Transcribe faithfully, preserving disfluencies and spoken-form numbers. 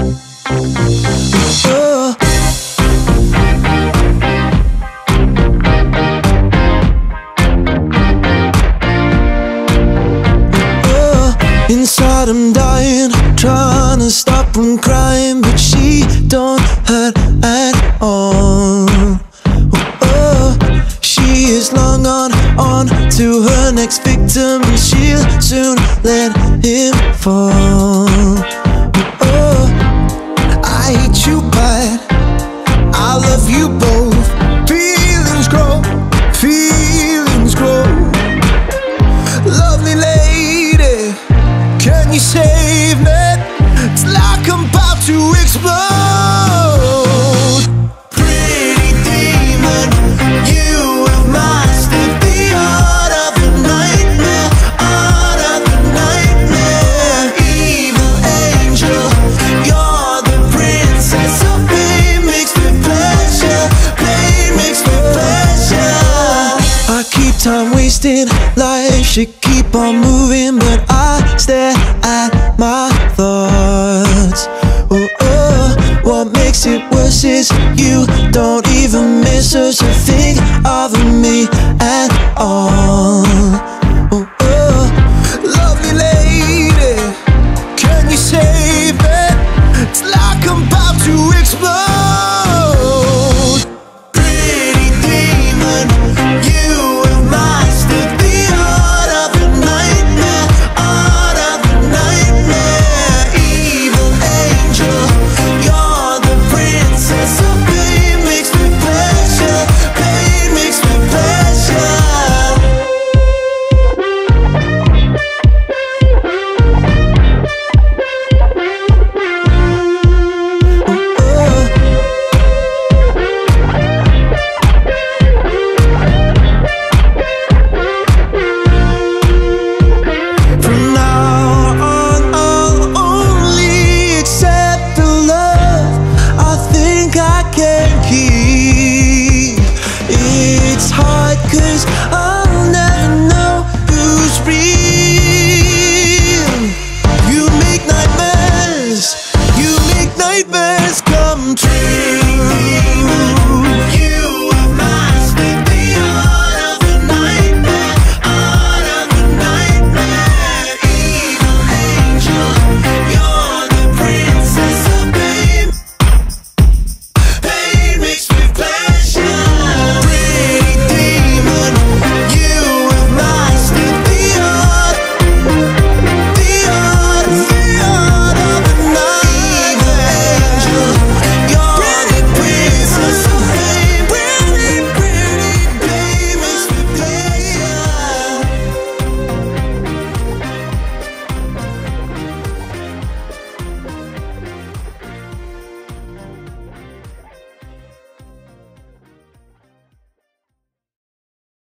Oh. Oh. Inside I'm dying, trying to stop from crying, but she don't hurt at all. Oh. She is long on, on to her next victim, and she'll soon let him fall. Oh, I hate you, but I love you both. Feelings grow, feelings grow. Lovely lady, can you save me? It's like I'm about to explode. Pretty demon, you have mastered the art of the nightmare, art of the nightmare. Evil angel, you're the princess of pain mixed with pleasure, pain mixed with pleasure. I keep time wasting, life should keep on moving, but I stare at my thoughts. Oh, oh, what makes it worse is you don't even miss her, so think of me at all. Oh, oh, lovely lady, can you save me? It's like I'm about to explode. Pretty demon, you have mastered the art of the nightmare, art of the nightmare. Evil angel, you're the princess of pain mixed with pleasure, pain mixed with pleasure. From now on, I'll only accept the love I think I can keep. It's hard 'cause I'll never know who's real. You make nightmares, you make nightmares come true.